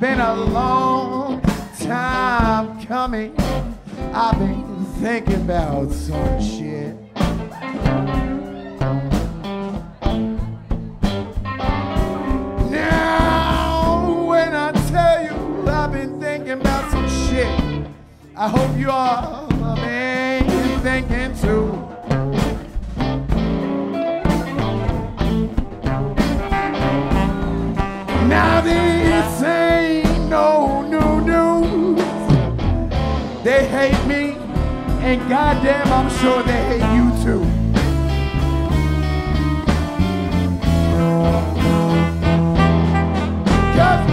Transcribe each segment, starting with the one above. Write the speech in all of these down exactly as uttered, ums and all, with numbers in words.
been a long time coming. I've been thinking about some shit. Now, when I tell you I've been thinking about some shit, I hope you all have been thinking too. Now this ain't no new news. They hate me, and goddamn, I'm sure they hate you too. Cause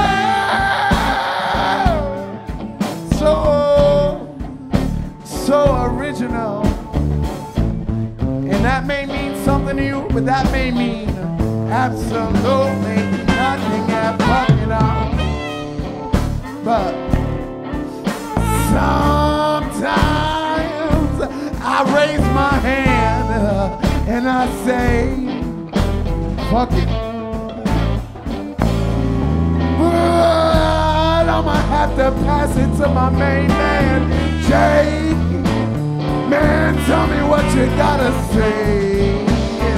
we're so, so original. And that may mean something to you, but that may mean absolutely nothing at fucking all. But sometimes I raise my hand uh, and I say, fuck it. But I'ma have to pass it to my main man, Jay. Man, tell me what you gotta say.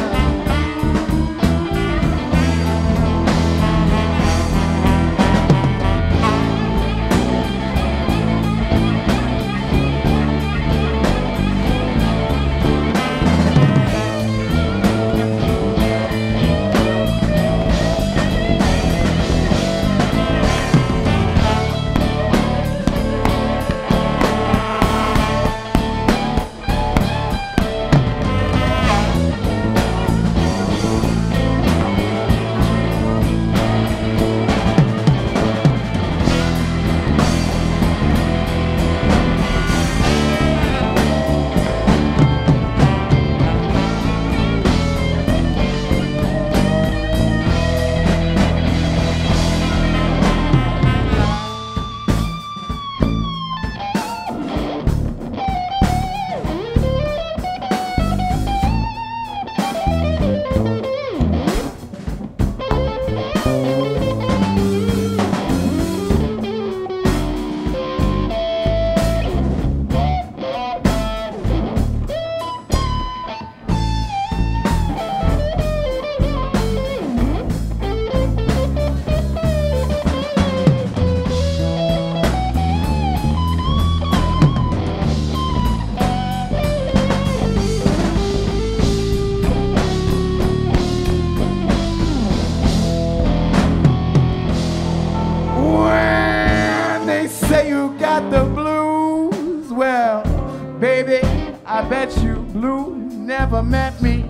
Never met me.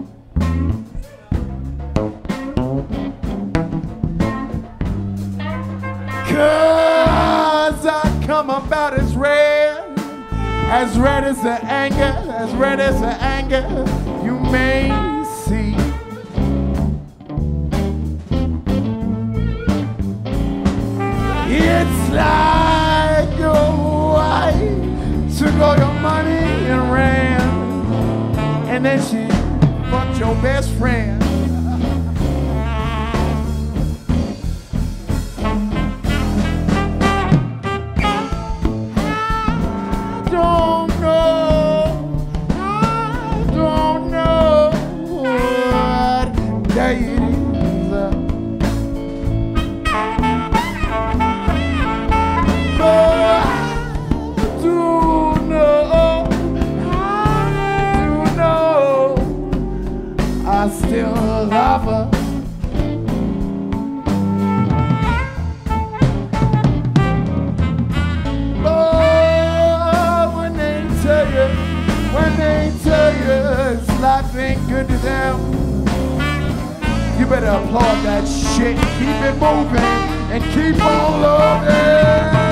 Cause I come about as red, as red as the anger, as red as the anger you may see. It's like your wife took all your money and ran. And then she fucked your best friend. I don't know, I don't know what day it is. But I do know, I still love her. Oh, when they tell you, when they tell you it's life ain't good to them, you better applaud that shit, keep it moving, and keep on loving.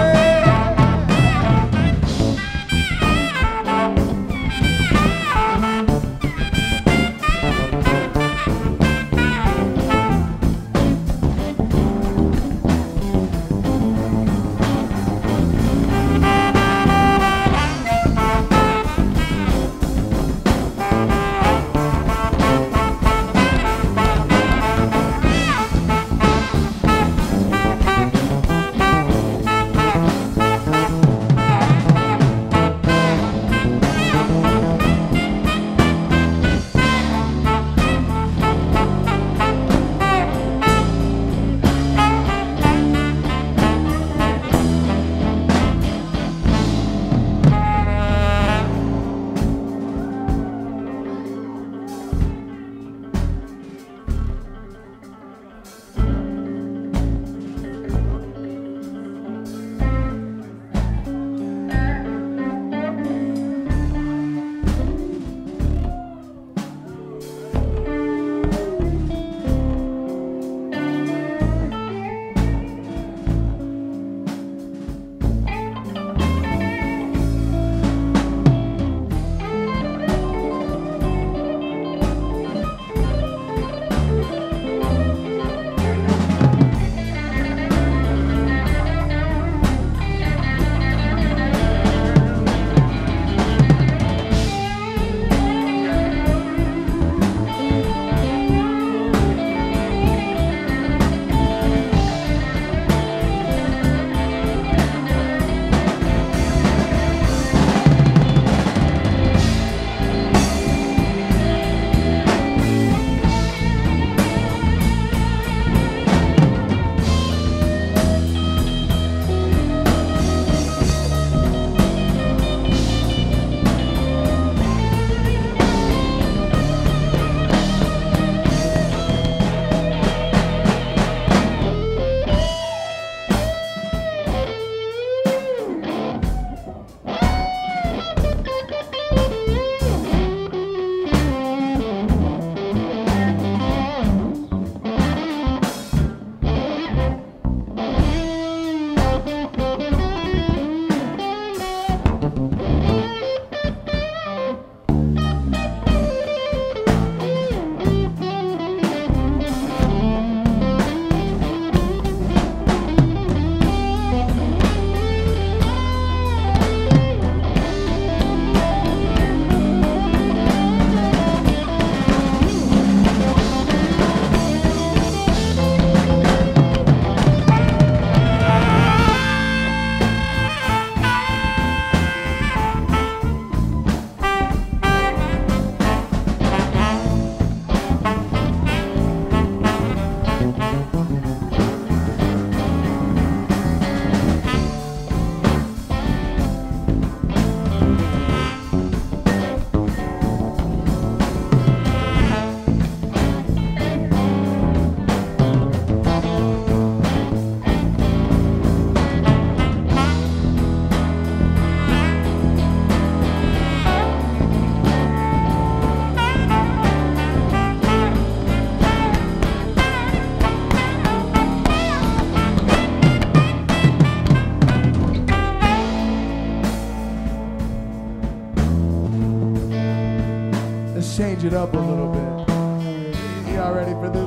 change it up a little bit. Y'all ready for this?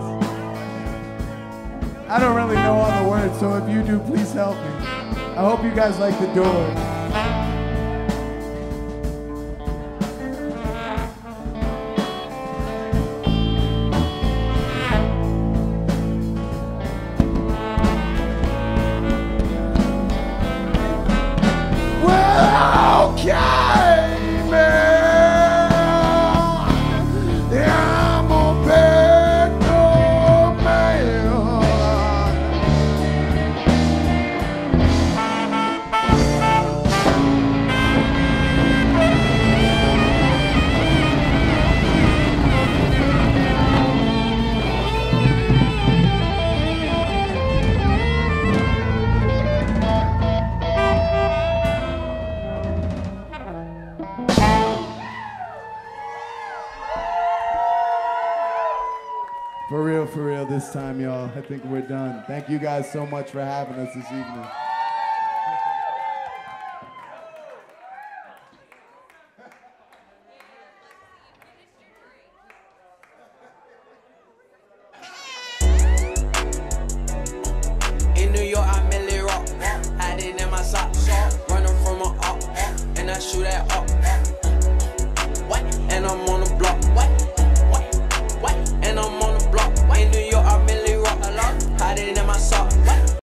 I don't really know all the words, so if you do, please help me. I hope you guys like the Doors. For real, for real this time, y'all. I think we're done. Thank you guys so much for having us this evening.